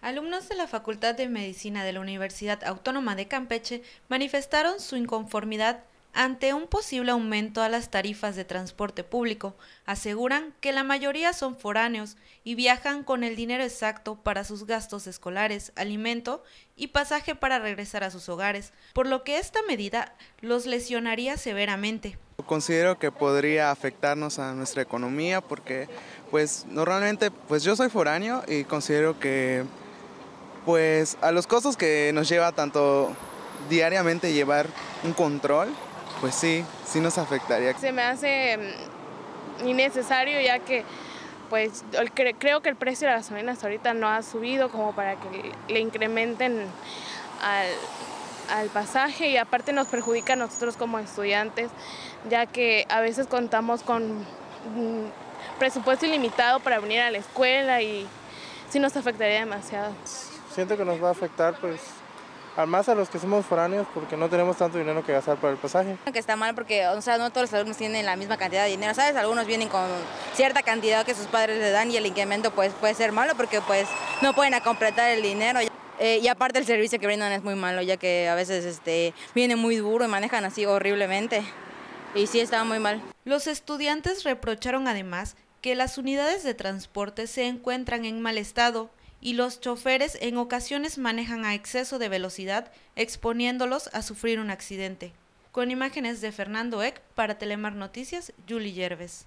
Alumnos de la Facultad de Medicina de la Universidad Autónoma de Campeche manifestaron su inconformidad ante un posible aumento a las tarifas de transporte público. Aseguran que la mayoría son foráneos y viajan con el dinero exacto para sus gastos escolares, alimento y pasaje para regresar a sus hogares, por lo que esta medida los lesionaría severamente. Considero que podría afectarnos a nuestra economía porque normalmente yo soy foráneo y considero que a los costos que nos lleva tanto diariamente llevar un control, sí nos afectaría. Se me hace innecesario, ya que creo que el precio de la gasolina hasta ahorita no ha subido como para que le incrementen al pasaje, y aparte nos perjudica a nosotros como estudiantes, ya que a veces contamos con presupuesto ilimitado para venir a la escuela y sí nos afectaría demasiado. Siento que nos va a afectar al más a los que somos foráneos, porque no tenemos tanto dinero que gastar para el pasaje. Que está mal porque, no todos los alumnos tienen la misma cantidad de dinero, ¿sabes? Algunos vienen con cierta cantidad que sus padres les dan y el incremento puede ser malo porque no pueden completar el dinero. Y aparte el servicio que brindan es muy malo, ya que a veces viene muy duro y manejan así horriblemente. Y sí, estaba muy mal. Los estudiantes reprocharon además que las unidades de transporte se encuentran en mal estado y los choferes en ocasiones manejan a exceso de velocidad, exponiéndolos a sufrir un accidente. Con imágenes de Fernando Eck, para Telemar Noticias, Julie Yerves.